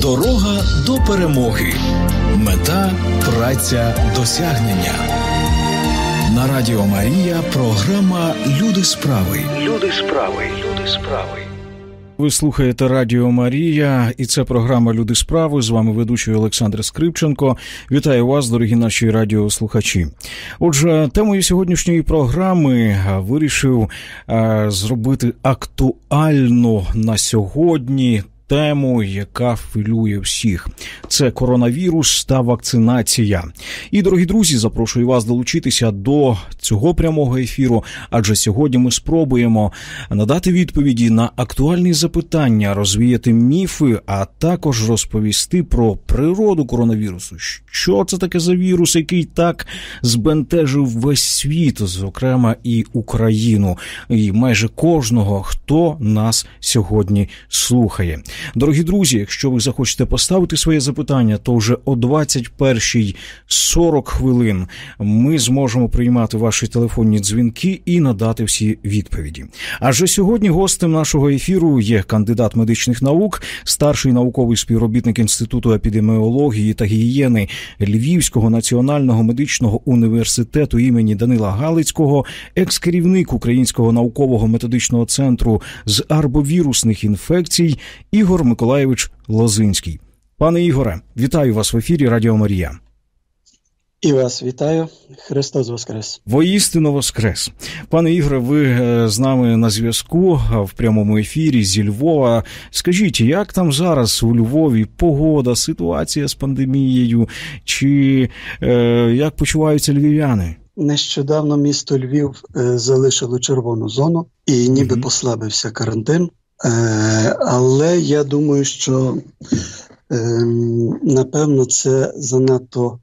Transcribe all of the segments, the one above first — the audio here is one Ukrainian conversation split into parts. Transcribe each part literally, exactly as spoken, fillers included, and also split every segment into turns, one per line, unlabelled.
Дорога до перемоги. Мета – праця досягнення. На Радіо Марія програма «Люди справи». Люди справи. Люди справи.
Ви слухаєте Радіо Марія, і це програма «Люди справи». З вами ведучий Олександр Скрипченко. Вітаю вас, дорогі наші радіослухачі. Отже, темою сьогоднішньої програми вирішив е, зробити актуальну на сьогодні тему, яка хвилює всіх. Це коронавірус та вакцинація. І, дорогі друзі, запрошую вас долучитися до цього прямого ефіру, адже сьогодні ми спробуємо надати відповіді на актуальні запитання, розвіяти міфи, а також розповісти про природу коронавірусу. Що це таке за вірус, який так збентежив весь світ, зокрема і Україну, і майже кожного, хто нас сьогодні слухає. Дорогі друзі, якщо ви захочете поставити своє запитання, то вже о двадцять першій сорок хвилин ми зможемо приймати ваші телефонні дзвінки і надати всі відповіді. Адже сьогодні гостем нашого ефіру є кандидат медичних наук, старший науковий співробітник Інституту епідеміології та гігієни Львівського національного медичного університету імені Данила Галицького, екс-керівник Українського наукового методичного центру з арбовірусних інфекцій Ігор Миколайович Лозинський. Пане Ігоре, вітаю вас в ефірі Радіо Марія.
І вас вітаю. Христос Воскрес.
Воістину Воскрес. Пане Ігоре, ви з нами на зв'язку в прямому ефірі зі Львова. Скажіть, як там зараз у Львові погода, ситуація з пандемією, чи е, як почуваються львів'яни?
Нещодавно місто Львів е, залишило червону зону і ніби
угу.
послабився карантин. Е, але я думаю, що е, напевно це занадто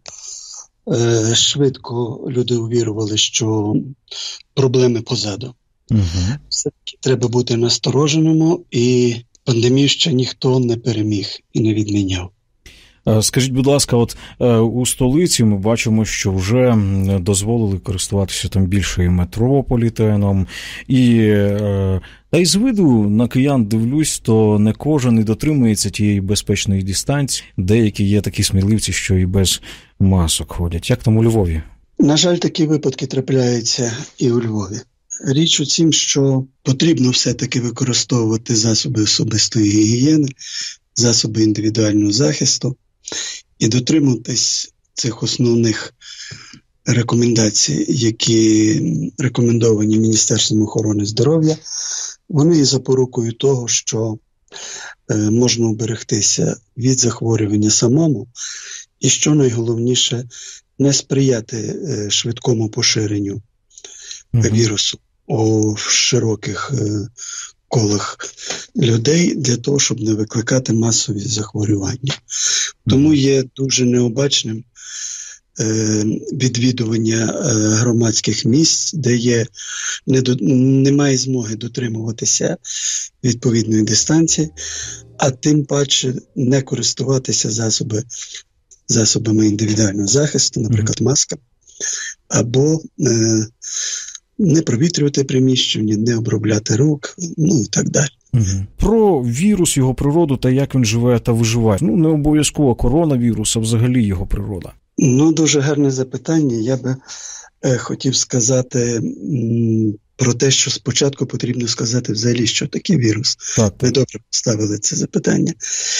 е, швидко люди увірували, що проблеми позаду.
Угу.
Все-таки треба бути настороженому, і пандемію ще ніхто не переміг і не відміняв.
Скажіть, будь ласка, от у столиці ми бачимо, що вже дозволили користуватися там більше і метрополітеном, і та й з виду на киян дивлюсь, то не кожен і дотримується тієї безпечної дистанції. Деякі є такі сміливці, що і без масок ходять. Як там у Львові?
На жаль, такі випадки трапляються і у Львові. Річ у тім, що потрібно все-таки використовувати засоби особистої гігієни, засоби індивідуального захисту і дотримуватись цих основних рекомендацій, які рекомендовані Міністерством охорони здоров'я. Вони є запорукою того, що е, можна уберегтися від захворювання самому і, що найголовніше, не сприяти е, швидкому поширенню mm-hmm. вірусу у широких е, колах людей для того, щоб не викликати масові захворювання. Тому є дуже необачним е, відвідування е, громадських місць, де є, не до, немає змоги дотримуватися відповідної дистанції, а тим паче не користуватися засоби, засобами індивідуального захисту, наприклад, масками, або е, не провітрювати приміщення, не обробляти рук, ну і так далі.
Угу. Про вірус, його природу та як він живе та виживає. Ну, не обов'язково коронавірус, а взагалі його природа.
Ну, дуже гарне запитання. Я би е, хотів сказати м, про те, що спочатку потрібно сказати взагалі, що таке вірус.
Так.
Ви добре поставили це запитання.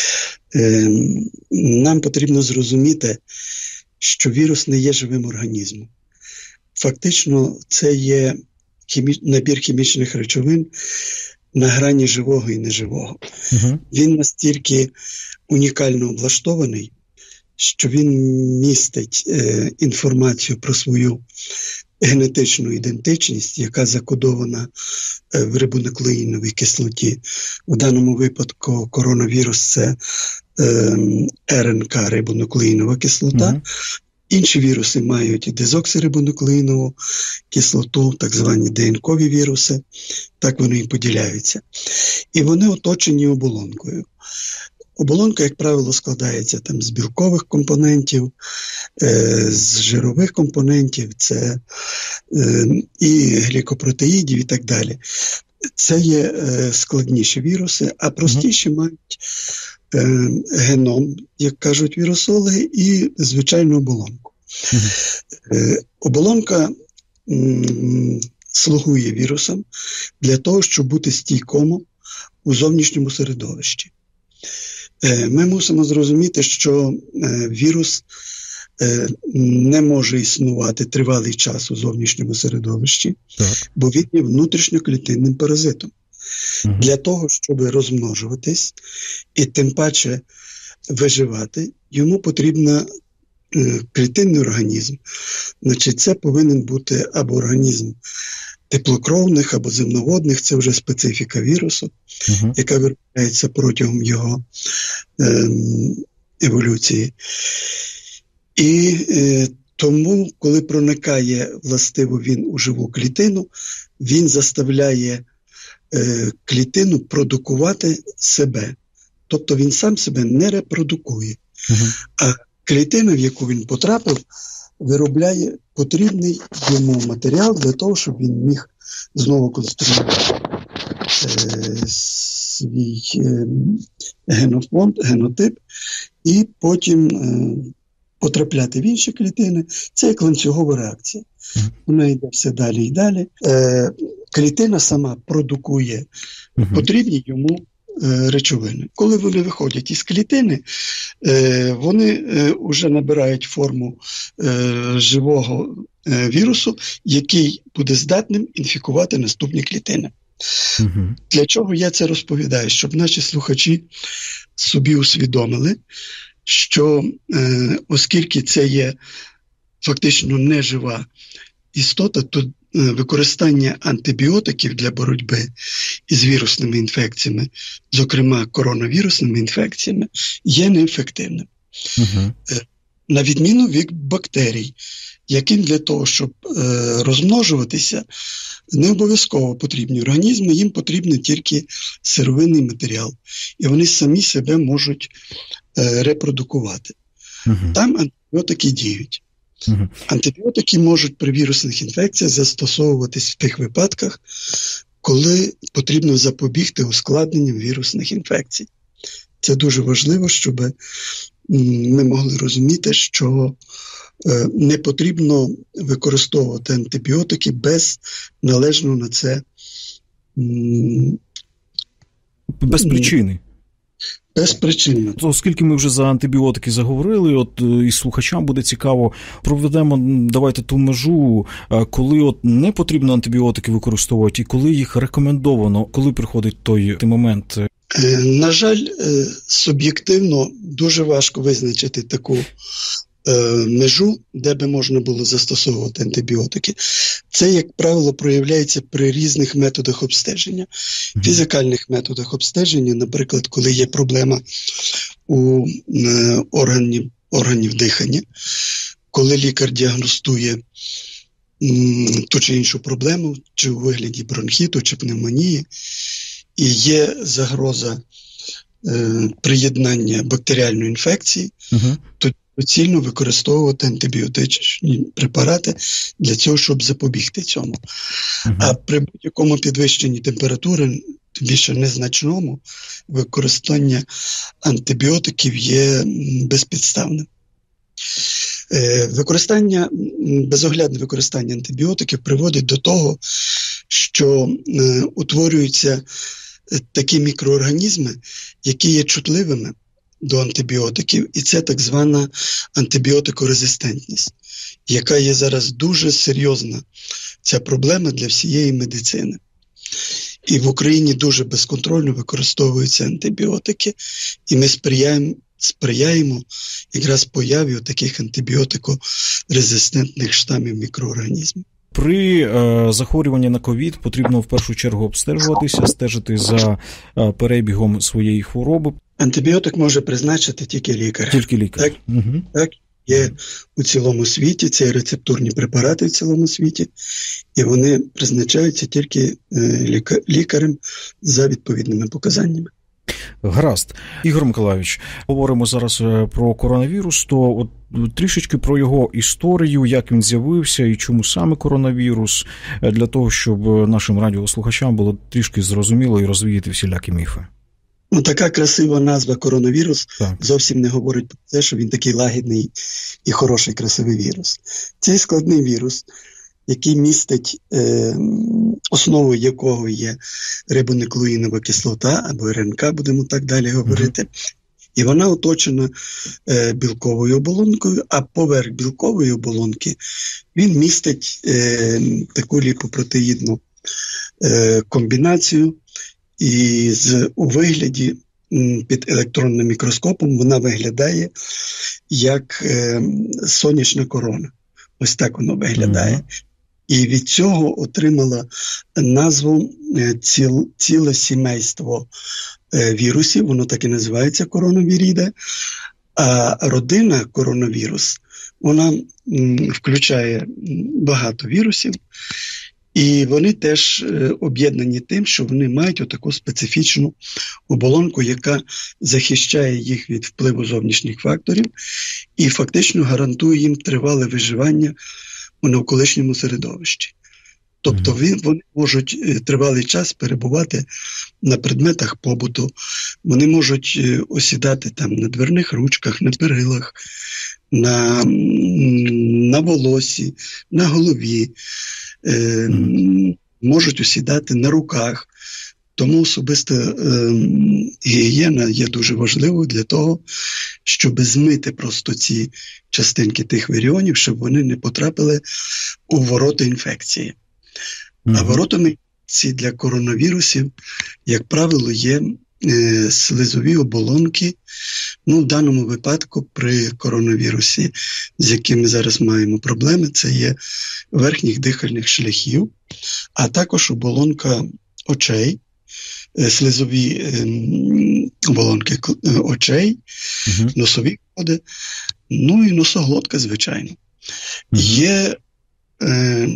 Е, нам потрібно зрозуміти, що вірус не є живим організмом. Фактично, це є хімі... набір хімічних речовин на грані живого і неживого. Uh-huh. Він настільки унікально облаштований, що він містить е, інформацію про свою генетичну ідентичність, яка закодована е, в рибонуклеїновій кислоті. В даному випадку коронавірус – це е, РНК, рибонуклеїнова кислота. Uh-huh. Інші віруси мають дезоксирибонуклеїнову кислоту, так звані ДНКові віруси, так вони і поділяються. І вони оточені оболонкою. Оболонка, як правило, складається там з білкових компонентів, е, з жирових компонентів, це е, і глікопротеїдів і так далі. Це є е, складніші віруси, а простіші мають е, геном, як кажуть вірусологи, і звичайну оболонку. Mm-hmm. Е, оболонка м, слугує вірусам для того, щоб бути стійкому у зовнішньому середовищі. Е, ми мусимо зрозуміти, що е, вірус е, не може існувати тривалий час у зовнішньому середовищі, так. бо він є внутрішньоклітинним паразитом. Угу. Для того, щоб розмножуватись і тим паче виживати, йому потрібен е, клітинний організм. Значить, це повинен бути або організм теплокровних, або земноводних, це вже специфіка вірусу, угу. яка виробляється протягом його е, еволюції. І е, тому, коли проникає властиво він у живу клітину, він заставляє е, клітину продукувати себе. Тобто він сам себе не репродукує. Угу. А клітина, в яку він потрапив, виробляє потрібний йому матеріал для того, щоб він міг знову конструювати е, свій е, генофонд, генотип, і потім е, потрапляти в інші клітини. Це як ланцюгова реакція. Mm-hmm. Вона йде все далі і далі. Е, клітина сама продукує mm-hmm. потрібні йому е, речовини. Коли вони виходять із клітини, е, вони е, вже набирають форму е, живого е, вірусу, який буде здатним інфікувати наступні клітини. Mm-hmm. Для чого я це розповідаю? Щоб наші слухачі собі усвідомили, що е, оскільки це є фактично нежива істота, то е, використання антибіотиків для боротьби із вірусними інфекціями, зокрема коронавірусними інфекціями, є неефективним. Uh-huh. Е, на відміну від бактерій, яким для того, щоб е, розмножуватися, не обов'язково потрібні організми, їм потрібен тільки сировинний матеріал. І вони самі себе можуть е, репродукувати. Uh-huh. Там антибіотики діють. Uh-huh. Антибіотики можуть при вірусних інфекціях застосовуватись в тих випадках, коли потрібно запобігти ускладненням вірусних інфекцій. Це дуже важливо, щоб ми могли розуміти, що е, не потрібно використовувати антибіотики без належного на це м,
без причини.
Без причини.
Оскільки ми вже за антибіотики заговорили, от і слухачам буде цікаво, проведемо, давайте ту межу, коли от не потрібно антибіотики використовувати і коли їх рекомендовано, коли приходить той, той момент.
На жаль, суб'єктивно дуже важко визначити таку межу, де би можна було застосовувати антибіотики. Це, як правило, проявляється при різних методах обстеження. Mm-hmm. Фізикальних методах обстеження, наприклад, коли є проблема у е, органів, органів дихання, коли лікар діагностує м, ту чи іншу проблему, чи у вигляді бронхіту, чи пневмонії, і є загроза е, приєднання бактеріальної інфекції, mm-hmm. то доцільно використовувати антибіотичні препарати для цього, щоб запобігти цьому. Uh-huh. А при будь-якому підвищенні температури, більше незначному, використання антибіотиків є безпідставним. Е, використання, безоглядне використання антибіотиків приводить до того, що е, утворюються такі мікроорганізми, які є чутливими до антибіотиків, і це так звана антибіотикорезистентність, яка є зараз дуже серйозна, ця проблема для всієї медицини. І в Україні дуже безконтрольно використовуються антибіотики, і ми сприяємо, сприяємо якраз появі таких антибіотикорезистентних штамів мікроорганізмів.
При е, захворюванні на ковід потрібно в першу чергу обстежуватися, стежити за е, перебігом своєї хвороби.
Антибіотик може призначити тільки лікар.
Тільки лікар.
Так, угу. так є у цілому світі, це рецептурні препарати в цілому світі, і вони призначаються тільки е, лікар, лікарем за відповідними показаннями.
Гаразд. Ігор Миколайович, говоримо зараз про коронавірус, то от трішечки про його історію, як він з'явився і чому саме коронавірус, для того, щоб нашим радіослухачам було трішки зрозуміло і розвіяти всілякі міфи.
Ну, така красива назва коронавірус
так.
зовсім не говорить про те, що він такий лагідний і хороший, красивий вірус. Цей складний вірус, який містить, е, основою якого є рибонуклеїнова кислота, або РНК, будемо так далі говорити, mm-hmm. і вона оточена е, білковою оболонкою, а поверх білкової оболонки він містить е, таку ліпопротеїдну е, комбінацію, і з, у вигляді м, під електронним мікроскопом вона виглядає як е, сонячна корона. Ось так воно виглядає. Mm-hmm. І від цього отримала назву е, ціл, ціле сімейство е, вірусів, воно так і називається коронавіріде. А родина коронавірус, вона м, включає багато вірусів, і вони теж е, об'єднані тим, що вони мають отаку специфічну оболонку, яка захищає їх від впливу зовнішніх факторів і фактично гарантує їм тривале виживання у навколишньому середовищі. Тобто mm-hmm. вони можуть е, тривалий час перебувати на предметах побуту, вони можуть е, осідати там на дверних ручках, на перилах, на, на волосі, на голові, е, mm-hmm. можуть осідати на руках. Тому особиста е, гігієна є дуже важливою для того, щоб змити просто ці частинки тих віріонів, щоб вони не потрапили у ворота інфекції. Mm-hmm. А воротами інфекції для коронавірусів, як правило, є е, слизові оболонки. Ну, в даному випадку при коронавірусі, з яким ми зараз маємо проблеми, це є верхніх дихальних шляхів, а також оболонка очей, слизові е, оболонки е, очей, uh-huh. носові ходи, ну і носоглотка, звичайно. Uh-huh. Є е,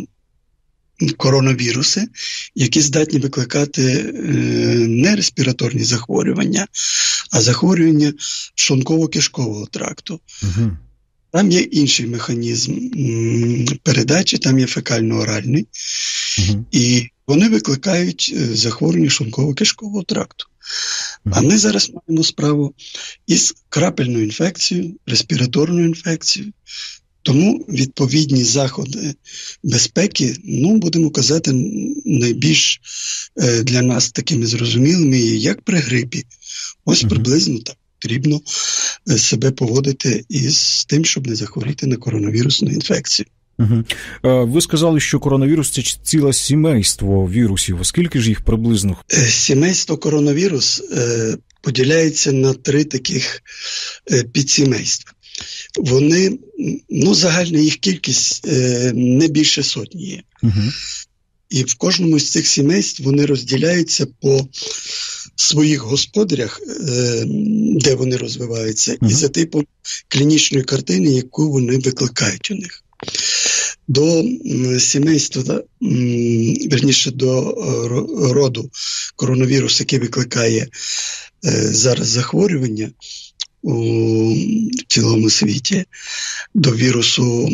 коронавіруси, які здатні викликати е, не респіраторні захворювання, а захворювання шлунково-кишкового тракту. Uh-huh. Там є інший механізм м, передачі, там є фекально-оральний, uh-huh. і вони викликають захворювання шлунково-кишкового тракту. Mm-hmm. А ми зараз маємо справу із крапельною інфекцією, респіраторною інфекцією. Тому відповідні заходи безпеки, ну, будемо казати, найбільш е, для нас такими зрозумілими є, як при грипі. Ось mm-hmm. приблизно так потрібно себе поводити із тим, щоб не захворіти на коронавірусну інфекцію.
Угу. Ви сказали, що коронавірус – це ціле сімейство вірусів. Скільки ж їх приблизно?
Сімейство коронавірус е, поділяється на три таких е, підсімейства. Вони, ну, загальна їх кількість е, не більше сотні є. Угу. І в кожному з цих сімейств вони розділяються по своїх господарях, е, де вони розвиваються, угу. і за типом клінічної картини, яку вони викликають у них. До сімейства, верніше, до роду коронавірус, який викликає зараз захворювання у цілому світі, до вірусу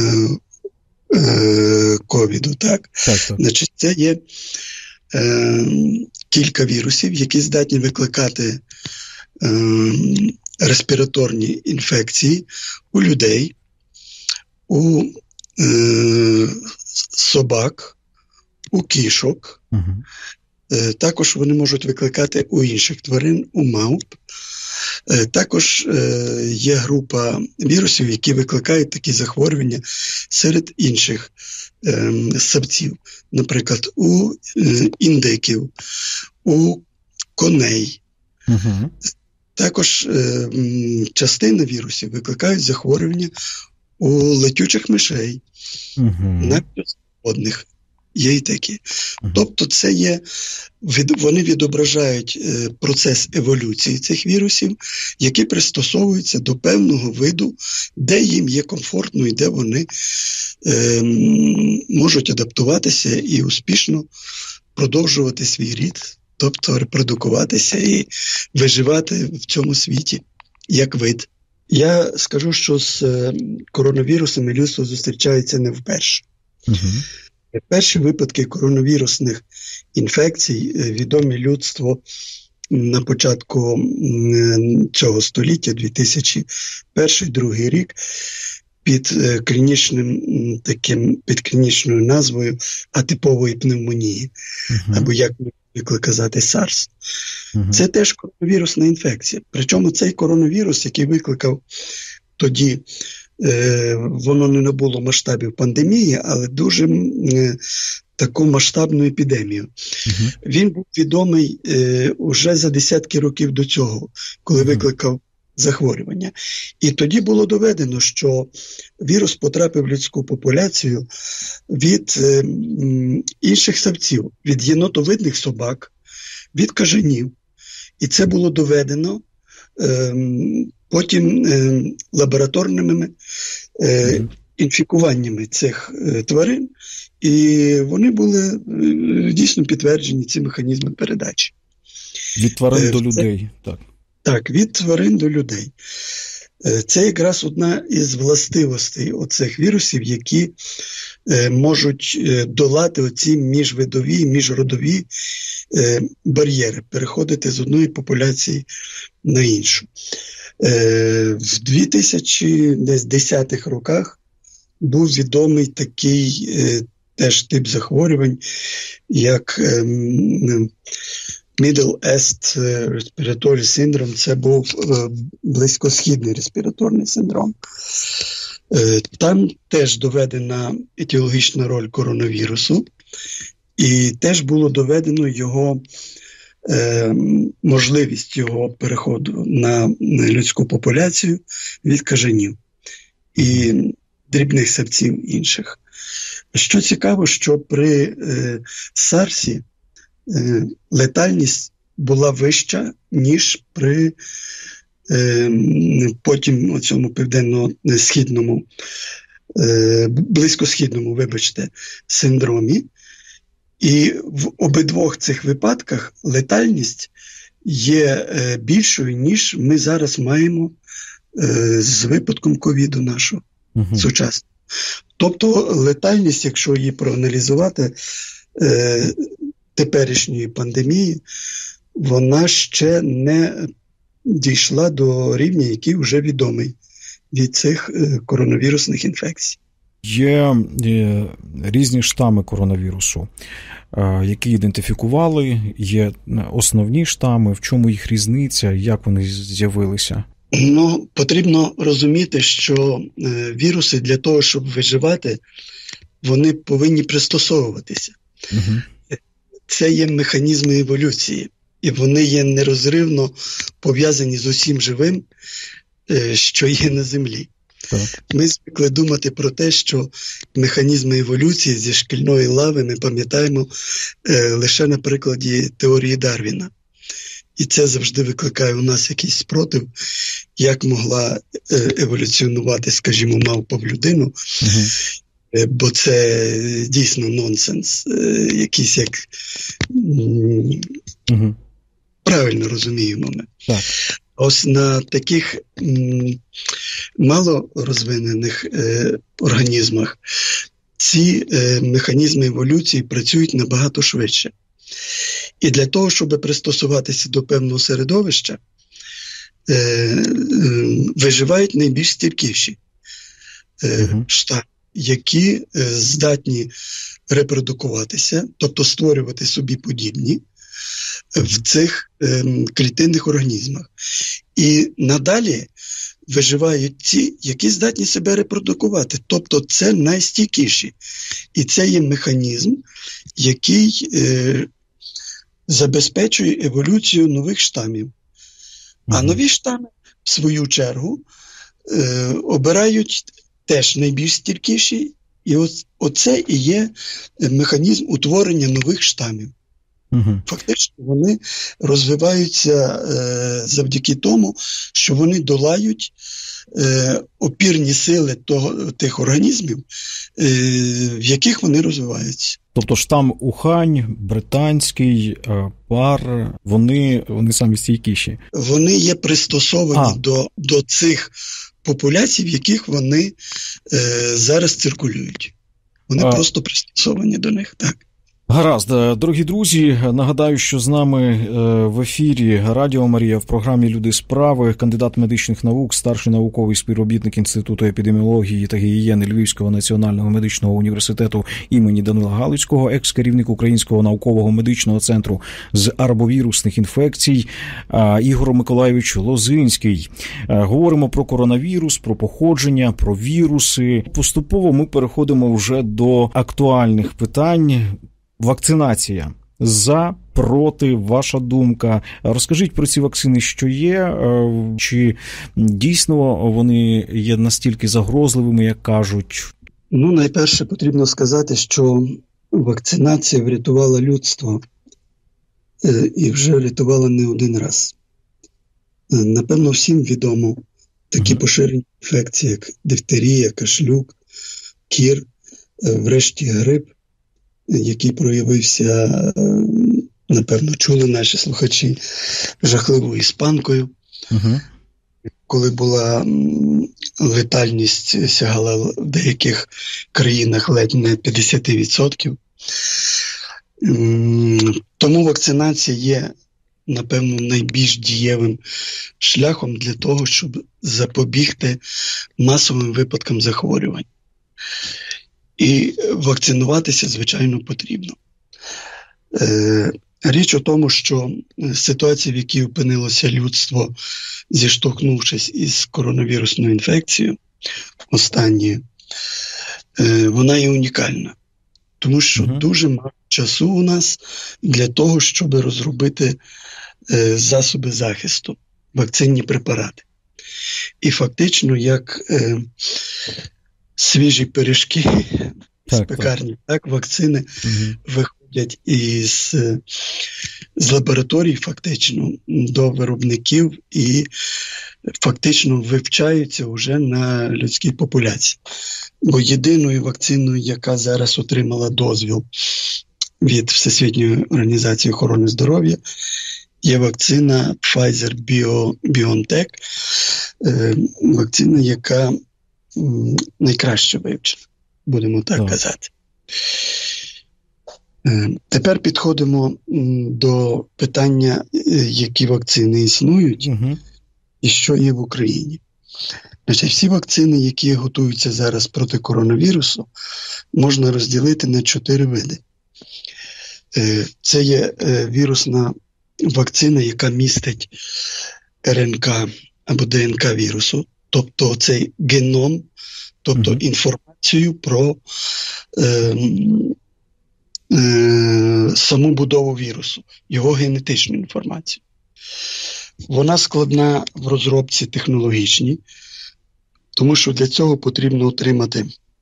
ковіду, так? Так, так. Значить, це є е, кілька вірусів, які здатні викликати е, респіраторні інфекції у людей, у е, собак, у кішок. Угу. Е, також вони можуть викликати у інших тварин, у мавп. Е, також е, є група вірусів, які викликають такі захворювання серед інших е, ссавців. Наприклад, у е, індиків, у коней. Угу. Також е, частина вірусів викликають захворювання у летючих мишей, uh-huh. навіть водних, є і такі. Uh-huh. Тобто це є, від, вони відображають е, процес еволюції цих вірусів, які пристосовуються до певного виду, де їм є комфортно і де вони е, можуть адаптуватися і успішно продовжувати свій рід, тобто репродукуватися і виживати в цьому світі як вид. Я скажу, що з коронавірусами людство зустрічається не вперше. Uh-huh. Перші випадки коронавірусних інфекцій відомі людству на початку цього століття, дві тисячі перший - другий рік, під клінічним таким, під клінічною назвою атипової пневмонії, uh-huh. або, як ми звикли казати, SARS. Uh-huh. Це теж коронавірусна інфекція. Причому цей коронавірус, який викликав тоді, е, воно не набуло масштабів пандемії, але дуже е, таку масштабну епідемію. Uh-huh. Він був відомий е, уже за десятки років до цього, коли uh-huh. викликав захворювання. І тоді було доведено, що вірус потрапив в людську популяцію від е, інших савців, від єнотовидних собак, від кажанів. І це було доведено е, потім е, лабораторними е, інфікуваннями цих е, тварин, і вони були е, дійсно підтверджені, ці механізми передачі.
Від тварин е, до людей,
це,
так.
Так, від тварин до людей. Це якраз одна із властивостей оцих вірусів, які е, можуть е, долати оці міжвидові, міжродові е, бар'єри, переходити з одної популяції на іншу. Е, в дві тисячі десятих роках був відомий такий е, теж тип захворювань, як е, Middle East Respiratory Syndrome. Це був е, близькосхідний респіраторний синдром. Е, там теж доведена етіологічна роль коронавірусу, і теж було доведено його е, можливість його переходу на, на людську популяцію від кажанів і дрібних савців інших. Що цікаво, що при е, SARS летальність була вища, ніж при е, потім у цьому південно-східному, е, близькосхідному, вибачте, синдромі. І в обидвох цих випадках летальність є е, більшою, ніж ми зараз маємо е, з випадком ковіду нашого uh-huh. сучасного. Тобто летальність, якщо її проаналізувати, е, теперішньої пандемії, вона ще не дійшла до рівня, який вже відомий від цих коронавірусних інфекцій.
Є, є різні штами коронавірусу, які ідентифікували, є основні штами, в чому їх різниця, як вони з'явилися?
Ну, потрібно розуміти, що віруси для того, щоб виживати, вони повинні пристосовуватися. Угу. Це є механізми еволюції, і вони є нерозривно пов'язані з усім живим, що є на Землі. Так. Ми звикли думати про те, що механізми еволюції зі шкільної лави ми пам'ятаємо е, лише на прикладі теорії Дарвіна. І це завжди викликає у нас якийсь спротив, як могла е, еволюціонувати, скажімо, мавпа в людину. Угу. Бо це дійсно нонсенс, якийсь як угу. правильно розуміємо ми. Так. Ось на таких м, мало розвинених е, організмах ці е, механізми еволюції працюють набагато швидше. І для того, щоб пристосуватися до певного середовища, е, е, виживають найбільш стійкіші е, угу. штами, які е, здатні репродукуватися, тобто створювати собі подібні е, в цих е, клітинних організмах. І надалі виживають ті, які здатні себе репродукувати. Тобто це найстійкіші. І це є механізм, який е, забезпечує еволюцію нових штамів. А нові штами, в свою чергу, е, обирають теж найбільш стійкіші, і ось, оце і є механізм утворення нових штамів. Угу. Фактично вони розвиваються е, завдяки тому, що вони долають е, опірні сили того, тих організмів, е, в яких вони розвиваються.
Тобто штам Ухань, британський, пар, вони, вони самі стійкіші?
Вони є пристосовані до, до цих популяцій, в яких вони е, зараз циркулюють. Вони а, просто пристосовані до них, так.
Гаразд, дорогі друзі, нагадаю, що з нами в ефірі Радіо Марія в програмі «Люди справи» кандидат медичних наук, старший науковий співробітник Інституту епідеміології та гігієни Львівського національного медичного університету імені Данила Галицького, екс-керівник Українського наукового медичного центру з арбовірусних інфекцій Ігор Миколайович Лозинський. Говоримо про коронавірус, про походження, про віруси. Поступово ми переходимо вже до актуальних питань. Вакцинація. За, проти, ваша думка. Розкажіть про ці вакцини, що є, чи дійсно вони є настільки загрозливими, як кажуть?
Ну, найперше потрібно сказати, що вакцинація врятувала людство і вже врятувала не один раз. Напевно, всім відомо такі mm-hmm. поширені інфекції, як дифтерія, кашлюк, кір, врешті грип, який проявився, напевно, чули наші слухачі, жахливою іспанкою, uh-huh. коли була летальність сягала в деяких країнах ледь не п'ятдесят відсотків. Тому вакцинація є, напевно, найбільш дієвим шляхом для того, щоб запобігти масовим випадкам захворювань. І вакцинуватися, звичайно, потрібно. Е, річ у тому, що ситуація, в якій опинилося людство, зіштовхнувшись із коронавірусною інфекцією, останньою, е, вона є унікальна. Тому що uh-huh. дуже мало часу у нас для того, щоб розробити е, засоби захисту, вакцинні препарати. І фактично, як... Е, свіжі пиріжки з пекарні, так, так вакцини угу. виходять із з лабораторій фактично до виробників і фактично вивчаються вже на людській популяції. Бо єдиною вакциною, яка зараз отримала дозвіл від Всесвітньої організації охорони здоров'я, є вакцина Pfizer-BioNTech, вакцина, яка найкраще вивчено, будемо так oh. казати. Тепер підходимо до питання, які вакцини існують uh-huh. і що є в Україні. Значить, всі вакцини, які готуються зараз проти коронавірусу, можна розділити на чотири види. Це є вірусна вакцина, яка містить ер ен ка або де ен ка вірусу, тобто цей геном, тобто mm-hmm. інформацію про е, е, саму будову вірусу, його генетичну інформацію. Вона складна в розробці технологічній, тому що для цього потрібно отримати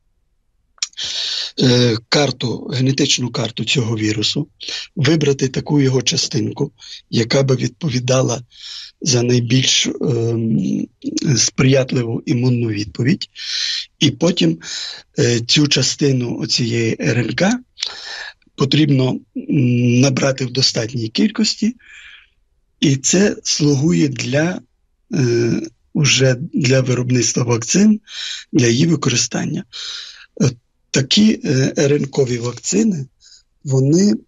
е, карту, генетичну карту цього вірусу, вибрати таку його частинку, яка би відповідала за найбільш е, сприятливу імунну відповідь. І потім е, цю частину цієї ер ен ка потрібно набрати в достатній кількості, і це слугує для, е, уже для виробництва вакцин, для її використання. Е, такі е, ер ен кові вакцини, вони м,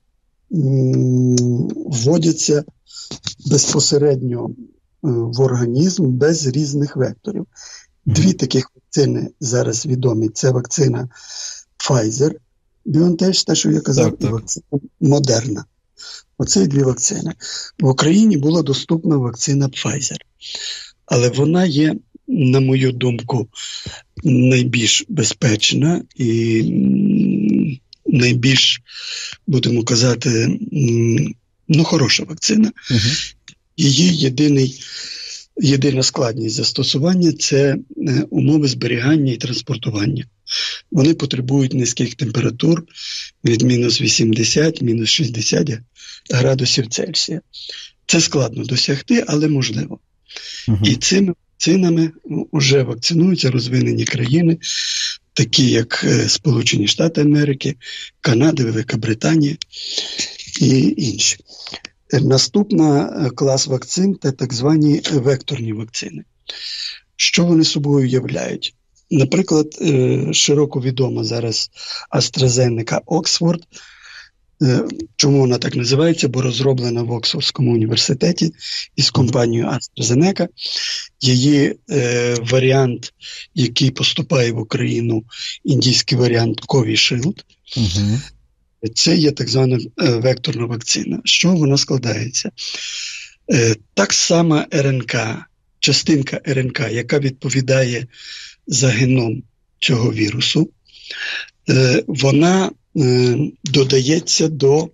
вводяться безпосередньо в організм без різних векторів. Дві таких вакцини зараз відомі. Це вакцина Pfizer-BioNTech, те, що я казав, так, так. і вакцина Moderna. Оце дві вакцини. В Україні була доступна вакцина Pfizer. Але вона є, на мою думку, найбільш безпечна і найбільш, будемо казати, ну, хороша вакцина. Угу. Її єдиний, єдина складність застосування – це умови зберігання і транспортування. Вони потребують низьких температур від мінус вісімдесят, мінус шістдесят градусів Цельсія. Це складно досягти, але можливо. Угу. І цими вакцинами вже вакцинуються розвинені країни, такі як Сполучені Штати Америки, Канада, Велика Британія і інші. Наступна клас вакцин – це так звані векторні вакцини. Що вони собою являють? Наприклад, широко відома зараз AstraZeneca Oxford. Чому вона так називається? Бо розроблена в Оксфордському університеті із компанією AstraZeneca. Її е, варіант, який поступає в Україну, індійський варіант Covishield, угу. Це є так звана е, векторна вакцина. Що вона складається? Е, так само РНК, частинка РНК, яка відповідає за геном цього вірусу, е, вона е, додається до,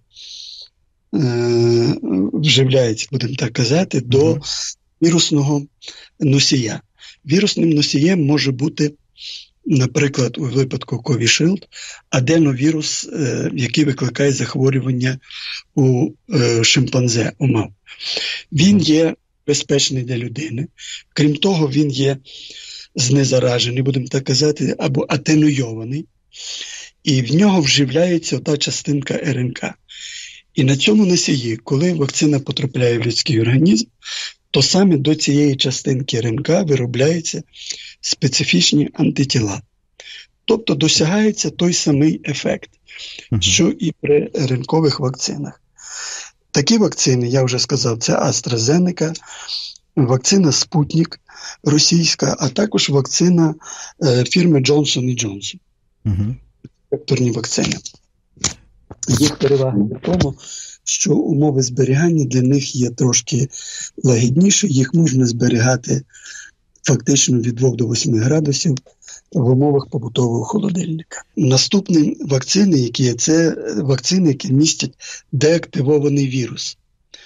е, вживляється, будемо так казати, mm-hmm. до вірусного носія. Вірусним носієм може бути, наприклад, у випадку Covishield, аденовірус, е, який викликає захворювання у е, шимпанзе, у мав. Він є безпечний для людини. Крім того, він є знезаражений, будемо так казати, або атенуйований. І в нього вживляється та частинка РНК. І на цьому носії, коли вакцина потрапляє в людський організм, то саме до цієї частинки РНК виробляються специфічні антитіла. Тобто досягається той самий ефект, uh-huh. що і при РНКових вакцинах. Такі вакцини, я вже сказав, це AstraZeneca, вакцина Спутник російська, а також вакцина е, фірми Johnson і Johnson. Uh-huh. Векторні вакцини. Їх перевага в тому, що умови зберігання для них є трошки лагідніші, їх можна зберігати фактично від двох до восьми градусів в умовах побутового холодильника. Наступні вакцини, які є, це вакцини, які містять деактивований вірус.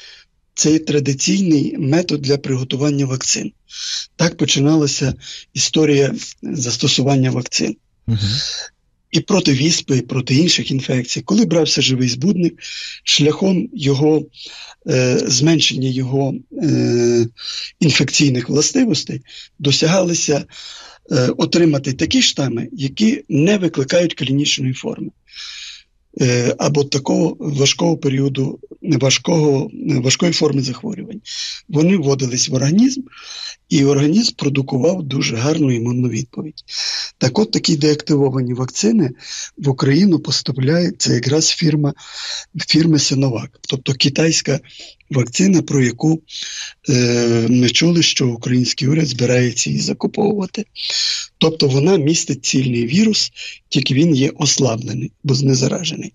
Це традиційний метод для приготування вакцин. Так починалася історія застосування вакцин. Угу. І проти віспи, і проти інших інфекцій. Коли брався живий збудник, шляхом його е, зменшення його е, інфекційних властивостей досягалося е, отримати такі штами, які не викликають клінічної форми. Е, або такого важкого періоду, важкого, важкої форми захворювань. Вони вводились в організм, і організм продукував дуже гарну імунну відповідь. Так от такі деактивовані вакцини в Україну поставляє це якраз фірма, фірми Sinovac, тобто китайська вакцина, про яку е, ми чули, що український уряд збирається її закуповувати. Тобто вона містить цільний вірус, тільки він є ослаблений, бо знезаражений.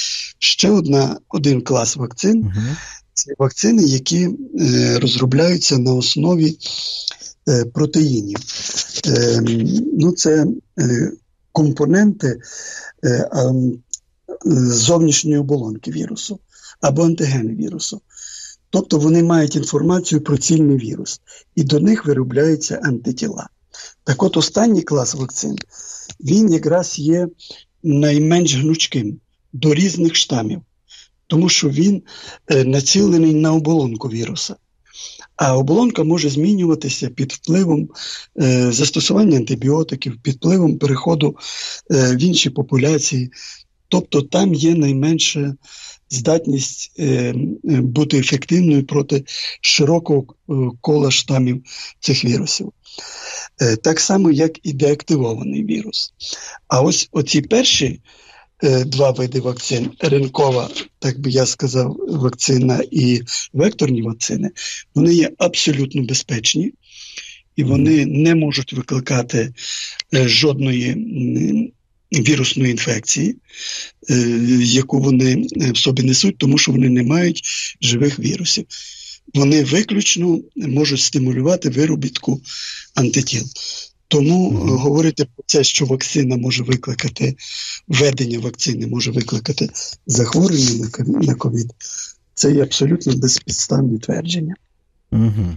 Ще одна, один клас вакцин угу. – це вакцини, які е, розробляються на основі е, протеїнів. Е, ну, це е, компоненти е, е, зовнішньої оболонки вірусу або антигени вірусу. Тобто вони мають інформацію про цільний вірус, і до них виробляються антитіла. Так от останній клас вакцин, він якраз є найменш гнучким до різних штамів, тому що він е, націлений на оболонку віруса. А оболонка може змінюватися під впливом е, застосування антибіотиків, під впливом переходу е, в інші популяції. Тобто там є найменша здатність е, бути ефективною проти широкого е, кола штамів цих вірусів. Е, так само, як і деактивований вірус. А ось оці перші е, два види вакцин, РНКова, так би я сказав, вакцина і векторні вакцини, вони є абсолютно безпечні, і вони не можуть викликати е, жодної м, вірусної інфекції, е, яку вони в собі несуть, тому що вони не мають живих вірусів. Вони виключно можуть стимулювати виробітку антитіл. Тому mm-hmm. говорити про це, що вакцина може викликати, введення вакцини може викликати захворювання на ковід, це є абсолютно безпідставні твердження.
Mm-hmm.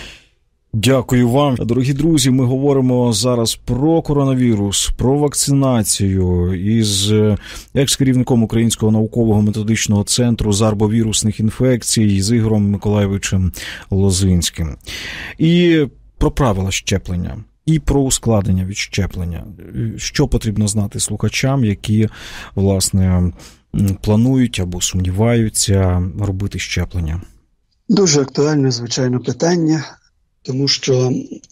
Дякую вам. Дорогі друзі, ми говоримо зараз про коронавірус, про вакцинацію із екс-керівником Українського наукового методичного центру з арбовірусних інфекцій з Ігорем Миколайовичем Лозинським. І про правила щеплення, і про ускладнення від щеплення. Що потрібно знати слухачам, які, власне, планують або сумніваються робити щеплення?
Дуже актуальне, звичайно, питання. Тому що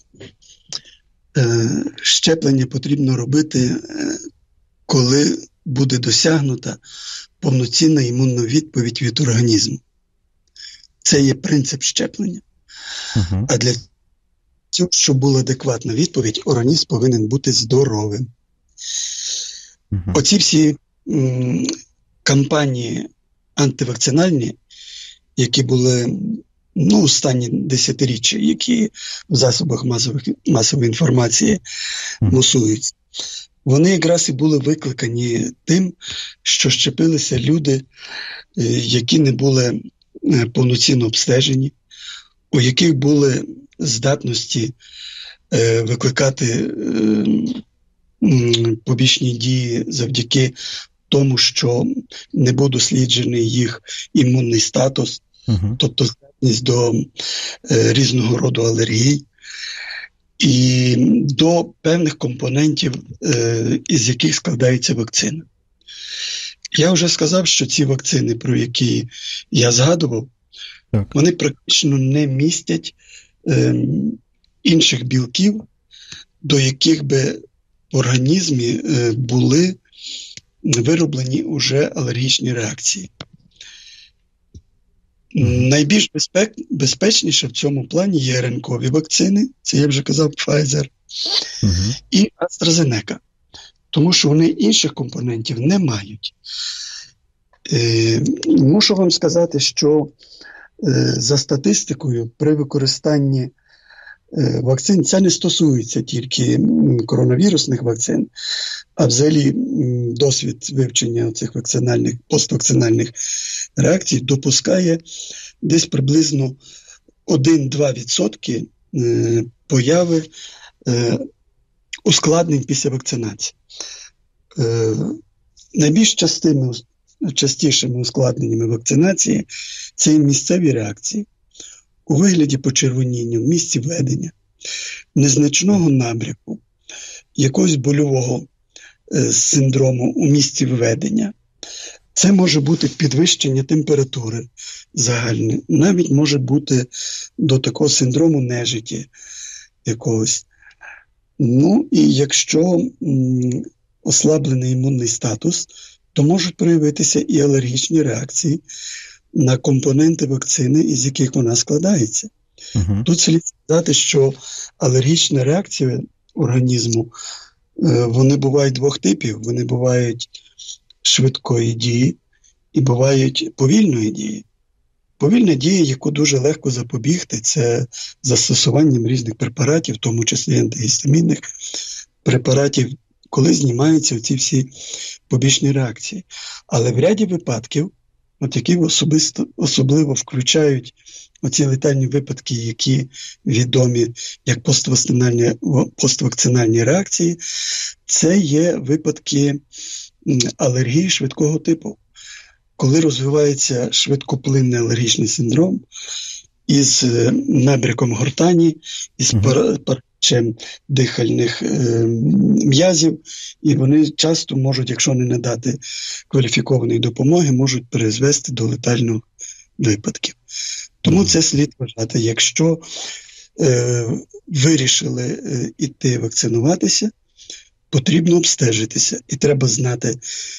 е, щеплення потрібно робити, е, коли буде досягнута повноцінна імунна відповідь від організму. Це є принцип щеплення. Uh-huh. А для цього, щоб була адекватна відповідь, організм повинен бути здоровим. Uh-huh. Оці всі м, кампанії антивакцинальні, які були ну, останні десятиріччя, які в засобах масових, масової інформації мусуються, вони якраз і були викликані тим, що щепилися люди, які не були повноцінно обстежені, у яких були здатності е, викликати е, побічні дії завдяки тому, що не був досліджений їх імунний статус, uh-huh. тобто здатність до е, різного роду алергій і до певних компонентів, е, із яких складається вакцина. Я вже сказав, що ці вакцини, про які я згадував, так. вони практично не містять е, інших білків, до яких би в організмі е, були вироблені уже алергічні реакції. Mm-hmm. Найбільш безпек, безпечніше в цьому плані є РНКові вакцини, це я вже казав, Pfizer, mm-hmm. і AstraZeneca. Тому що вони інших компонентів не мають. Е, мушу вам сказати, що е, за статистикою при використанні е, вакцин, це не стосується тільки коронавірусних вакцин, а взагалі досвід вивчення цих вакцинальних, поствакцинальних реакцій допускає десь приблизно один-два відсотки е, появи е, ускладнень після вакцинації. Е, найбільш частими, частішими ускладненнями вакцинації це місцеві реакції у вигляді почервоніння в місці введення, незначного набряку, якогось больового е, синдрому у місці введення. Це може бути підвищення температури загальне, навіть може бути до такого синдрому нежиті якогось. Ну, і якщо м, ослаблений імунний статус, то можуть проявитися і алергічні реакції на компоненти вакцини, із яких вона складається. Uh-huh. Тут слід сказати, що алергічна реакція організму, е, вони бувають двох типів. Вони бувають швидкої дії і бувають повільної дії. Повільна дія, яку дуже легко запобігти, це застосуванням різних препаратів, в тому числі антигістамінних препаратів, коли знімаються ці всі побічні реакції. Але в ряді випадків, от які особисто, особливо включають оці летальні випадки, які відомі як поствакцинальні, поствакцинальні реакції, це є випадки алергії швидкого типу. Коли розвивається швидкоплинний алергічний синдром із набряком гортані, із паралічем дихальних е, м'язів, і вони часто можуть, якщо не надати кваліфікованої допомоги, можуть призвести до летальних випадків. Тому це слід вважати. Якщо е, вирішили е, іти вакцинуватися, потрібно обстежитися і треба знати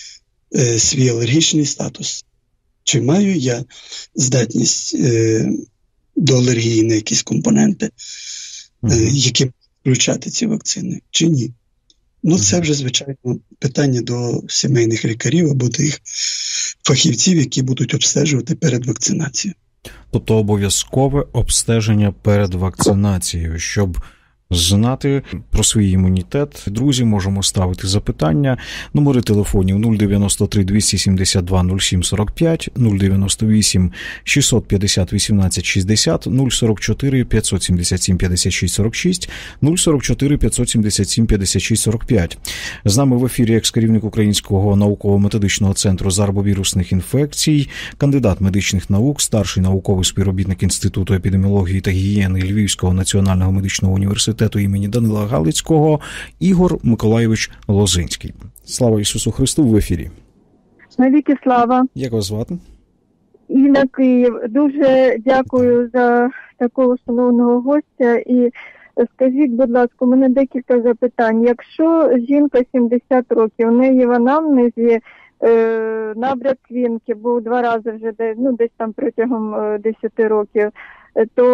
е, свій алергічний статус. Чи маю я здатність е, до алергії на якісь компоненти, е, які включати ці вакцини, чи ні? Ну, це вже, звичайно, питання до сімейних лікарів або до їх фахівців, які будуть обстежувати перед вакцинацією.
Тобто обов'язкове обстеження перед вакцинацією, щоб знати про свій імунітет. Друзі, можемо ставити запитання. Номери телефонів нуль дев'яносто три двісті сімдесят два нуль сім сорок п'ять, нуль дев'яносто вісім шістсот п'ятдесят вісімнадцять шістдесят, нуль сорок чотири п'ятсот сімдесят сім п'ятдесят шість сорок шість, нуль сорок чотири п'ятсот сімдесят сім п'ятдесят шість сорок п'ять. З нами в ефірі екс-керівник Українського науково-методичного центру з арбовірусних інфекцій, кандидат медичних наук, старший науковий співробітник Інституту епідеміології та гігієни Львівського національного медичного університету імені Данила Галицького Ігор Миколайович Лозинський. Слава Ісусу Христу, в ефірі.
Навіки слава.
Як вас звати?
Інна Київ. Дуже дякую за такого шановного гостя. І скажіть, будь ласка, у мене декілька запитань. Якщо жінка сімдесят років, у неї в анамнезі е, набряк квінки був два рази вже, де, ну, десь там протягом е, десяти років, то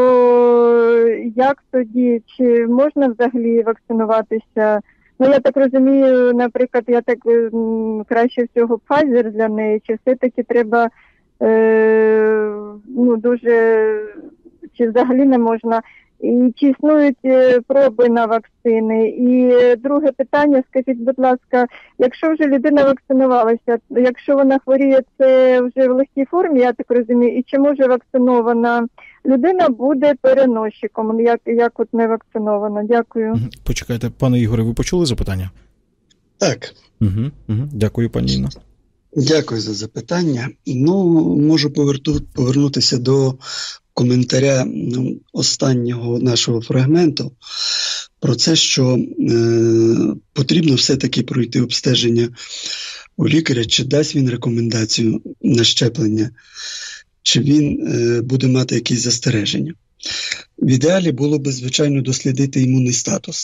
як тоді, чи можна взагалі вакцинуватися? Ну, я так розумію, наприклад, я так м, краще всього Pfizer для неї, чи все-таки треба, е, ну, дуже, чи взагалі не можна, і чи існують е, проби на вакцини? І друге питання, скажіть, будь ласка, якщо вже людина вакцинувалася, якщо вона хворіє, це вже в легкій формі, я так розумію, і чи може вакцинована людина буде переносчиком, як, як от не вакцинована? Дякую.
Почекайте, пане Ігоре, ви почули запитання?
Так.
Угу, угу. Дякую, пані Інно.
Дякую за запитання. Ну, можу поверту, повернутися до коментаря ну, останнього нашого фрагменту про це, що е, потрібно все-таки пройти обстеження у лікаря, чи дасть він рекомендацію на щеплення, чи він е, буде мати якісь застереження. В ідеалі було б, звичайно, дослідити імунний статус.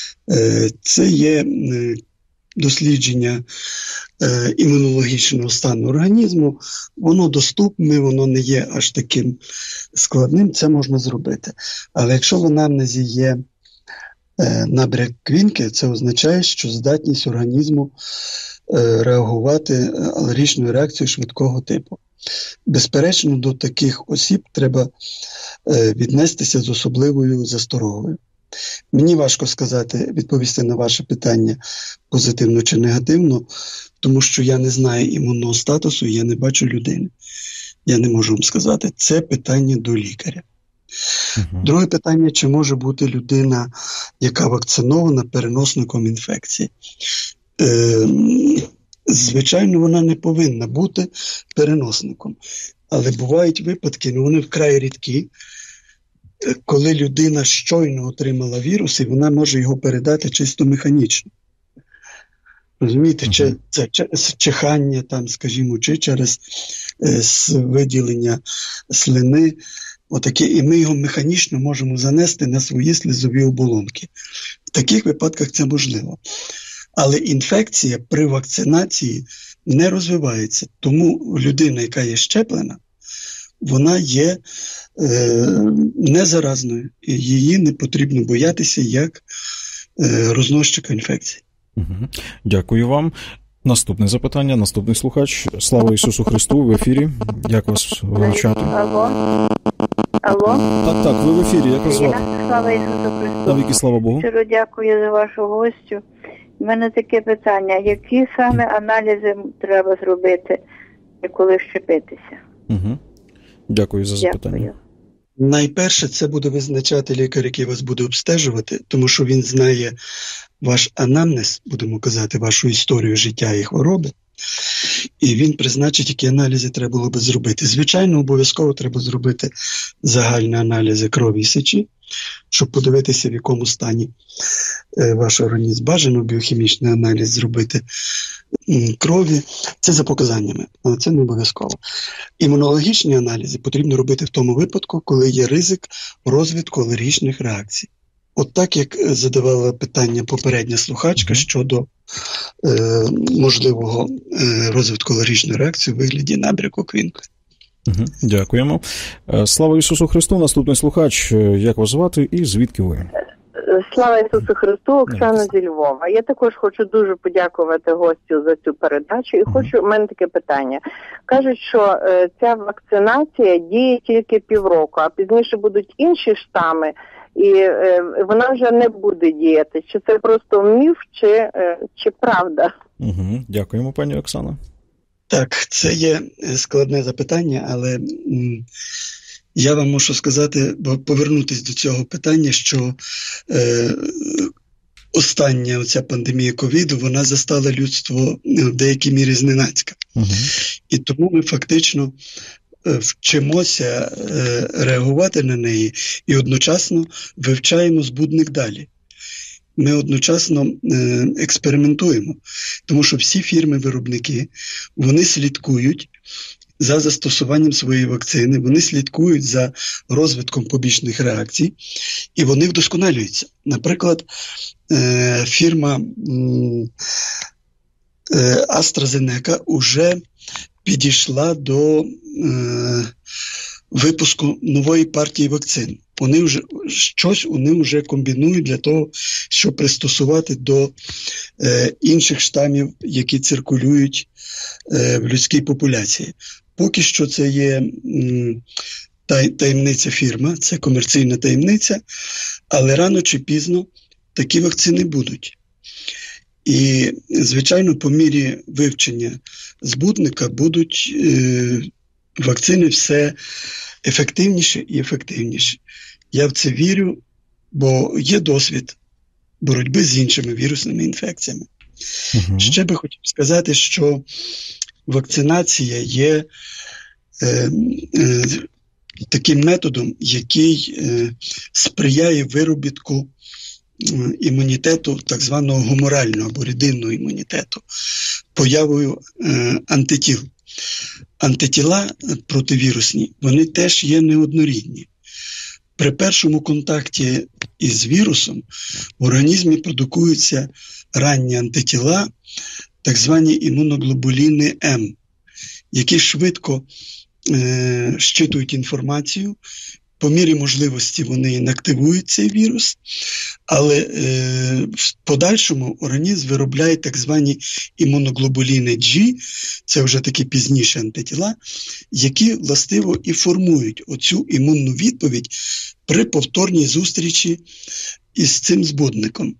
Е, це є е, дослідження е, імунологічного стану організму, воно доступне, воно не є аж таким складним, це можна зробити. Але якщо в анамнезі є е, набряк квінки, це означає, що здатність організму е, реагувати алергічною реакцією швидкого типу. Безперечно, до таких осіб треба е, віднестися з особливою засторогою. Мені важко сказати, відповісти на ваше питання позитивно чи негативно, тому що я не знаю імунного статусу, я не бачу людини. Я не можу вам сказати. Це питання до лікаря. Uh-huh. Друге питання, чи може бути людина, яка вакцинована, переносником інфекції? Е, звичайно, вона не повинна бути переносником. Але бувають випадки, ну вони вкрай рідкі, коли людина щойно отримала вірус, і вона може його передати чисто механічно. Розумієте, uh-huh. чи це через чихання, там, скажімо, чи через е, виділення слини, отаке, і ми його механічно можемо занести на свої слизові оболонки. В таких випадках це можливо. Але інфекція при вакцинації не розвивається. Тому людина, яка є щеплена, вона є е, незаразною. І її не потрібно боятися як е, розносчика інфекції.
Угу. Дякую вам. Наступне запитання, наступний слухач. Слава Ісусу Христу, в ефірі. Як вас величати?
Алло. Алло.
Так, так, ви в ефірі, як вас звати?
Слава Ісусу Христу.
Навіки, слава Богу.
Щиро дякую за вашу гостю. У мене таке питання. Які саме аналізи треба зробити, коли щепитися?
Угу. Дякую за запитання.
Дякую.
Найперше, це буде визначати лікар, який вас буде обстежувати, тому що він знає ваш анамнез, будемо казати, вашу історію життя і хвороби, і він призначить, які аналізи треба було би зробити. Звичайно, обов'язково треба зробити загальні аналізи крові і сечі, щоб подивитися, в якому стані е, ваш організм. Бажано біохімічний аналіз зробити м, крові. Це за показаннями, але це не обов'язково. Імунологічні аналізи потрібно робити в тому випадку, коли є ризик розвитку алергічних реакцій. От так, як задавала питання попередня слухачка щодо е, можливого е, розвитку алергічної реакції у вигляді набряку квінки.
Угу. Дякуємо. Слава Ісусу Христу. Наступний слухач. Як вас звати і звідки ви?
Слава Ісусу Христу, Оксана зі Львова. Я також хочу дуже подякувати гостю за цю передачу. І хочу, у мене таке питання. Кажуть, що е, ця вакцинація діє тільки півроку, а пізніше будуть інші штами, і е, вона вже не буде діяти. Чи це просто міф, чи, е, чи правда?
Угу. Дякуємо, пані Оксана.
Так, це є складне запитання, але м, я вам можу сказати, бо повернутися до цього питання, що е, остання оця пандемія ковіду, вона застала людство в деякій мірі зненацька. Угу. І тому ми фактично вчимося е, реагувати на неї і одночасно вивчаємо збудник далі. Ми одночасно е, експериментуємо, тому що всі фірми-виробники, вони слідкують за застосуванням своєї вакцини, вони слідкують за розвитком побічних реакцій, і вони вдосконалюються. Наприклад, е, фірма м, AstraZeneca вже підійшла до е, випуску нової партії вакцин. Вони вже щось вони вже комбінують для того, щоб пристосувати до е, інших штамів, які циркулюють е, в людській популяції. Поки що це є м, тай, таємниця фірма, це комерційна таємниця, але рано чи пізно такі вакцини будуть. І, звичайно, по мірі вивчення збудника будуть е, вакцини все ефективніші і ефективніші. Я в це вірю, бо є досвід боротьби з іншими вірусними інфекціями. Угу. Ще би хотів сказати, що вакцинація є е, е, таким методом, який е, сприяє виробітку імунітету, так званого гуморального або рідинного імунітету, появою е, антитіл. Антитіла противірусні, вони теж є неоднорідні. При першому контакті із вірусом в організмі продукуються ранні антитіла, так звані імуноглобуліни М, які швидко е, щитують інформацію. По мірі можливості вони інактивують цей вірус, але е, в подальшому організм виробляє так звані імуноглобуліни G, це вже такі пізніші антитіла, які властиво і формують оцю імунну відповідь при повторній зустрічі із цим збудником.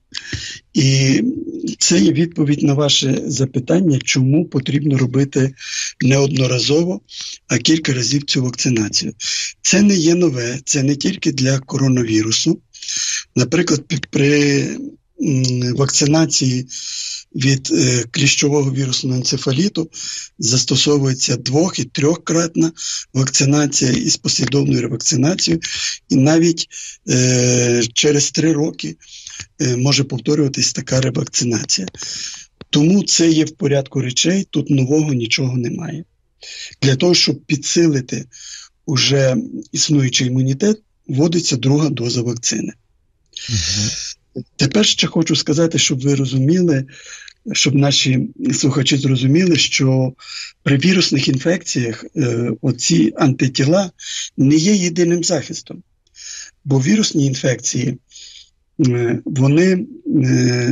І це є відповідь на ваше запитання, чому потрібно робити не одноразово, а кілька разів цю вакцинацію. Це не є нове, це не тільки для коронавірусу. Наприклад, при вакцинації від е, кліщового вірусного енцефаліту застосовується двох- і трьохкратна вакцинація із послідовною ревакцинацією, і навіть е, через три роки е, може повторюватись така ревакцинація. Тому це є в порядку речей, тут нового нічого немає. Для того, щоб підсилити уже існуючий імунітет, вводиться друга доза вакцини. Угу. Тепер ще хочу сказати, щоб ви розуміли, щоб наші слухачі зрозуміли, що при вірусних інфекціях е, оці антитіла не є єдиним захистом. Бо вірусні інфекції, е, вони е,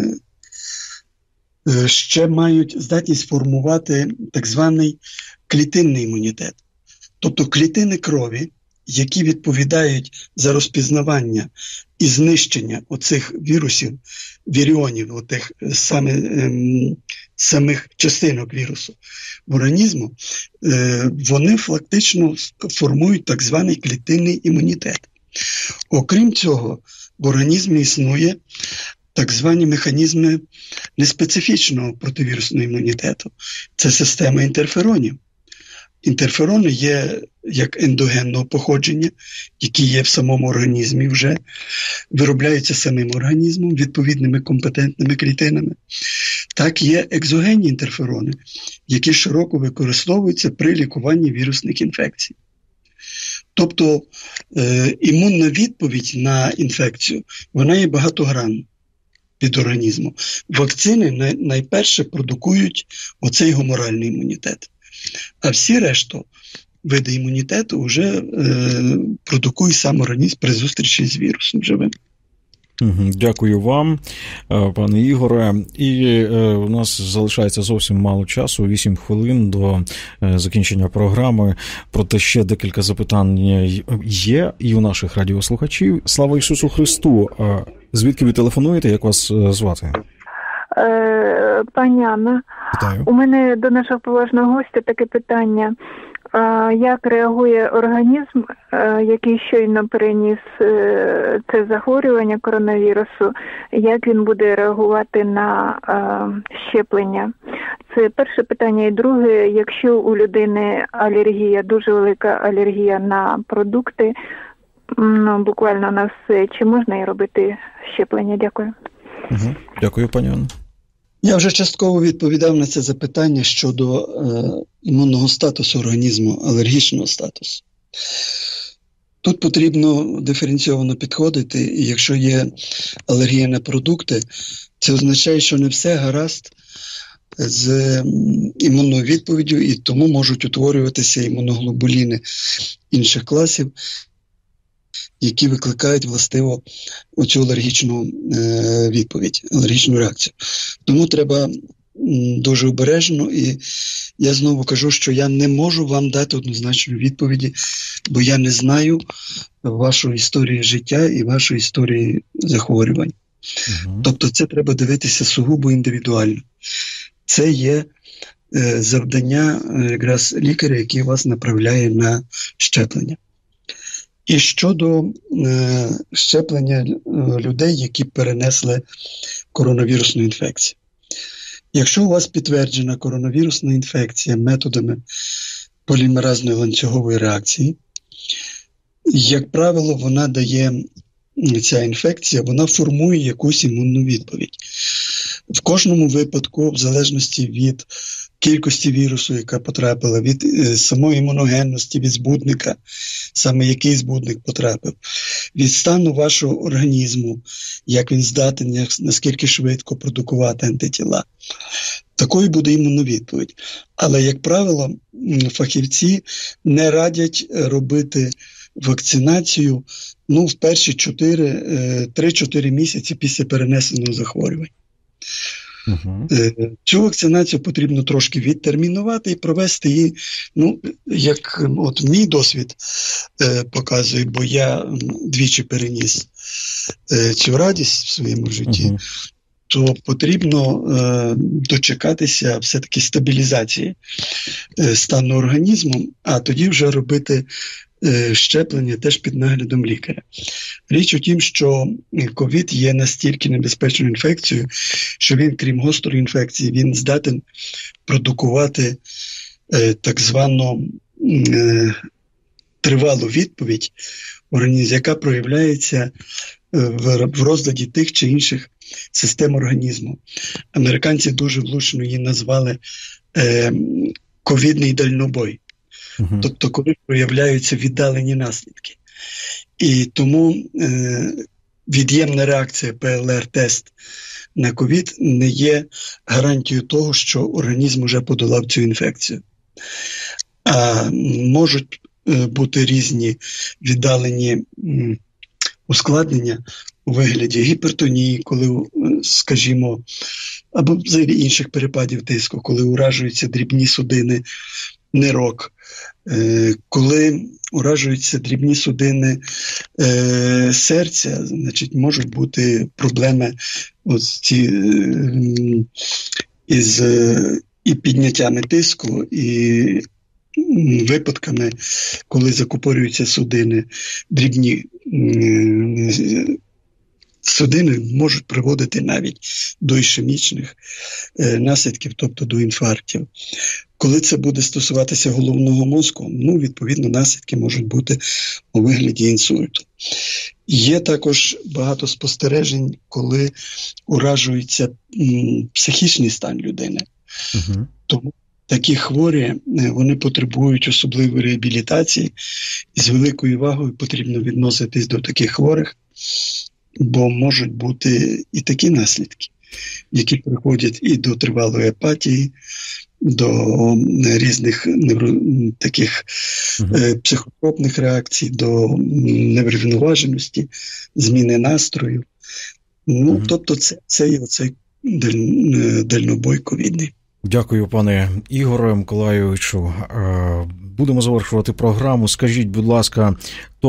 е, ще мають здатність формувати так званий клітинний імунітет. Тобто клітини крові, які відповідають за розпізнавання і знищення оцих вірусів, віріонів, отих саме, ем, самих частинок вірусу в організму, е, вони фактично формують так званий клітинний імунітет. Окрім цього, в організмі існує так звані механізми неспецифічного противірусного імунітету. Це система інтерферонів. Інтерферони є як ендогенного походження, які є в самому організмі вже, виробляються самим організмом, відповідними компетентними клітинами. Так є екзогенні інтерферони, які широко використовуються при лікуванні вірусних інфекцій. Тобто е, імунна відповідь на інфекцію, вона є багатогранна від організму. Вакцини най, найперше продукують оцей гуморальний імунітет. А всі решту види імунітету вже е, продукує сам організм при зустрічі з вірусом живим.
Дякую вам, пане Ігоре. І е, у нас залишається зовсім мало часу, вісім хвилин до е, закінчення програми. Проте ще декілька запитань є і у наших радіослухачів. Слава Ісусу Христу! Звідки ви телефонуєте? Як вас звати?
Е, пані Анна,
Вітаю.
У мене до нашого поважного гостя таке питання. Як реагує організм, який щойно переніс це захворювання коронавірусу, як він буде реагувати на щеплення? Це перше питання. І друге, якщо у людини алергія, дуже велика алергія на продукти, ну, буквально на все, чи можна їй робити щеплення? Дякую.
Угу. Дякую, пані Анна.
Я вже частково відповідав на це запитання щодо е, імунного статусу організму, алергічного статусу. Тут потрібно диференційовано підходити, і якщо є алергія на продукти, це означає, що не все гаразд з імунною відповіддю, і тому можуть утворюватися імуноглобуліни інших класів, які викликають властиво оцю алергічну е, відповідь, алергічну реакцію. Тому треба дуже обережно, і я знову кажу, що я не можу вам дати однозначної відповіді, бо я не знаю вашої історії життя і вашої історії захворювань. Угу. Тобто це треба дивитися сугубо індивідуально. Це є е, завдання е, якраз лікаря, який вас направляє на щеплення. І щодо е, щеплення е, людей, які перенесли коронавірусну інфекцію. Якщо у вас підтверджена коронавірусна інфекція методами полімеразної ланцюгової реакції, як правило, вона дає, ця інфекція, вона формує якусь імунну відповідь. В кожному випадку, в залежності від кількості вірусу, яка потрапила, від е, самої імуногенності, від збудника, саме який збудник потрапив, від стану вашого організму, як він здатен, як, наскільки швидко продукувати антитіла, такою буде імунна відповідь. Але, як правило, фахівці не радять робити вакцинацію ну, в перші три-чотири місяці після перенесеного захворювання. Uh-huh. Цю вакцинацію потрібно трошки відтермінувати і провести її, ну, як от мій досвід е, показує, бо я двічі переніс е, цю радість в своєму житті, uh-huh. то потрібно е, дочекатися все-таки стабілізації е, стану організму, а тоді вже робити щеплення теж під наглядом лікаря. Річ у тім, що ковід є настільки небезпечною інфекцією, що він, крім гострої інфекції, він здатен продукувати е, так звану е, тривалу відповідь організму, яка проявляється в, в розладі тих чи інших систем організму. Американці дуже влучно її назвали е, ковідний дальнобой. Uh-huh. Тобто, коли проявляються віддалені наслідки. І тому е, від'ємна реакція пе ел ар-тест на ковід не є гарантією того, що організм вже подолав цю інфекцію. А можуть е, бути різні віддалені м, ускладнення у вигляді гіпертонії, коли, скажімо, або взагалі інших перепадів тиску, коли уражуються дрібні судини нирок, коли уражуються дрібні судини е, серця, значить, можуть бути проблеми ось ці, е, із е, і підняттями тиску, і випадками, коли закупорюються судини, дрібні е, судини можуть приводити навіть до ішемічних е, наслідків, тобто до інфарктів. Коли це буде стосуватися головного мозку, ну, відповідно, наслідки можуть бути у вигляді інсульту. Є також багато спостережень, коли уражується м, психічний стан людини. Uh-huh. Тому такі хворі, вони потребують особливої реабілітації, і з великою увагою потрібно відноситись до таких хворих, бо можуть бути і такі наслідки, які приходять і до тривалої апатії, до різних невро... таких uh-huh. е, психотропних реакцій, до неврівноваженості, зміни настрою. Ну, uh-huh. тобто це, це є оцей даль... дальнобой ковідний.
Дякую, пане Ігоре Миколайовичу. Будемо завершувати програму. Скажіть, будь ласка,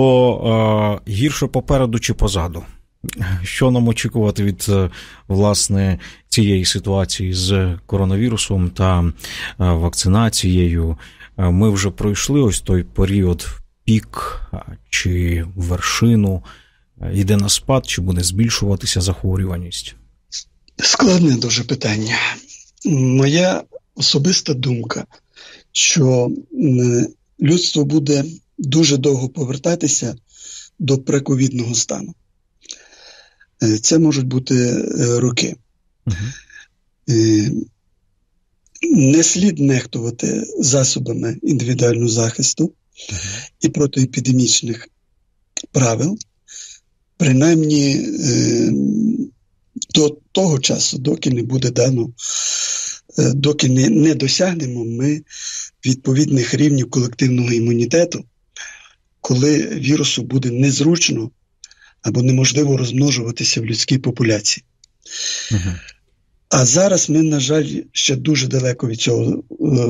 то гірше попереду чи позаду? Що нам очікувати від, власне, цієї ситуації з коронавірусом та вакцинацією? Ми вже пройшли ось той період, пік чи вершину, йде на спад, чи буде збільшуватися захворюваність?
Складне дуже питання. Моя особиста думка, що людство буде дуже довго повертатися до прековідного стану. Це можуть бути роки. Uh-huh. Не слід нехтувати засобами індивідуального захисту uh-huh. і протиепідемічних правил, принаймні до того часу, доки не буде дано доки не, не досягнемо ми відповідних рівнів колективного імунітету, коли вірусу буде незручно або неможливо розмножуватися в людській популяції. Угу. А зараз ми, на жаль, ще дуже далеко від цього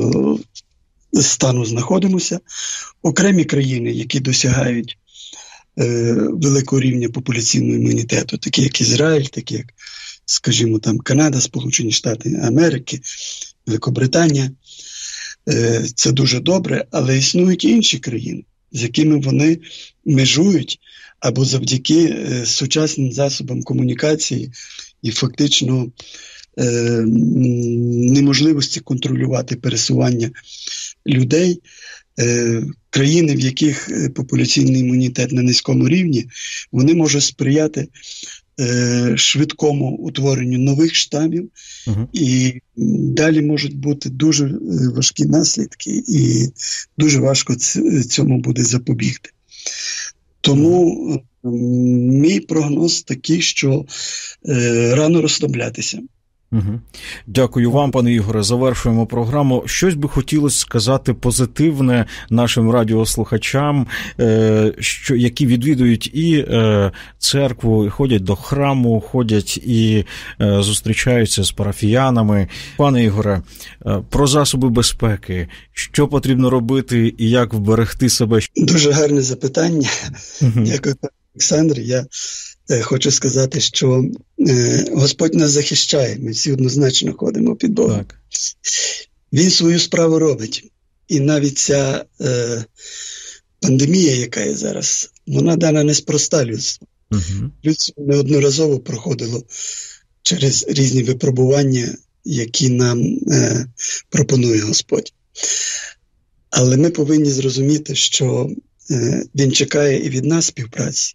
е, стану знаходимося. Окремі країни, які досягають е, великого рівня популяційного імунітету, такі як Ізраїль, такі як, скажімо, там Канада, Сполучені Штати Америки, Великобританія, е, це дуже добре, але існують і інші країни, з якими вони межують або завдяки е, сучасним засобам комунікації і фактично е, неможливості контролювати пересування людей, е, країни, в яких популяційний імунітет на низькому рівні, вони можуть сприяти е, швидкому утворенню нових штамів, угу. І далі можуть бути дуже важкі наслідки, і дуже важко цьому буде запобігти. Тому мій прогноз такий, що е, рано розслаблятися.
Угу. Дякую вам, пане Ігоре. Завершуємо програму. Щось би хотілося сказати позитивне нашим радіослухачам, е, що, які відвідують і е, церкву, і ходять до храму, ходять і е, зустрічаються з парафіянами. Пане Ігоре, е, про засоби безпеки. Що потрібно робити і як вберегти себе?
Дуже гарне запитання. Угу. Дякую, пане Олександр. Я хочу сказати, що е, Господь нас захищає, ми всі однозначно ходимо під Богом. Так. Він свою справу робить. І навіть ця е, пандемія, яка є зараз, вона дана неспроста людству. Угу. Людство неодноразово проходило через різні випробування, які нам е, пропонує Господь. Але ми повинні зрозуміти, що е, Він чекає і від нас співпраці.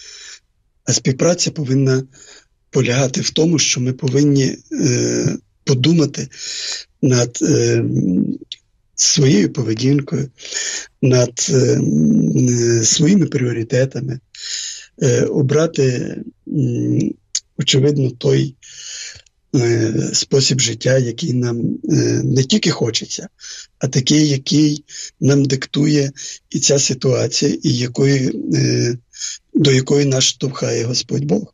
А співпраця повинна полягати в тому, що ми повинні е, подумати над е, своєю поведінкою, над е, своїми пріоритетами, е, обрати, е, очевидно, той е, спосіб життя, який нам е, не тільки хочеться, а такий, який нам диктує і ця ситуація, і якої, е, до якої нас штовхає Господь Бог.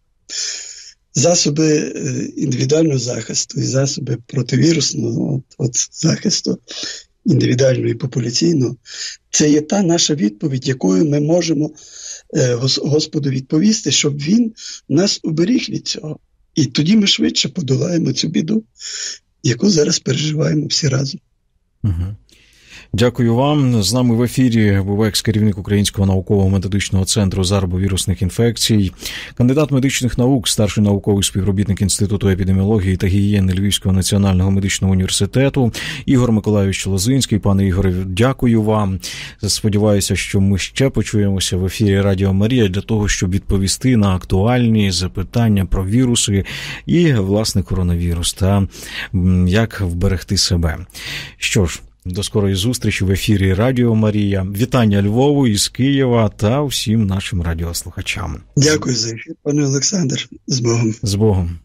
Засоби індивідуального захисту і засоби противірусного от, от, захисту, індивідуального і популяційного, це є та наша відповідь, якою ми можемо е, Господу відповісти, щоб Він нас уберіг від цього. І тоді ми швидше подолаємо цю біду, яку зараз переживаємо всі разом.
Угу. Дякую вам. З нами в ефірі був екс-керівник Українського науково-методичного центру зарбовірусних інфекцій, кандидат медичних наук, старший науковий співробітник Інституту епідеміології та гігієни Львівського національного медичного університету Ігор Миколайович Лозинський. Пане Ігоре, дякую вам. Сподіваюся, що ми ще почуємося в ефірі Радіо Марія для того, щоб відповісти на актуальні запитання про віруси і, власне, коронавірус та як вберегти себе. Що ж, до скорої зустрічі в ефірі Радіо Марія. Вітання Львову із Києва та всім нашим радіослухачам.
Дякую за ефір, пане Олександр. З Богом.
З Богом.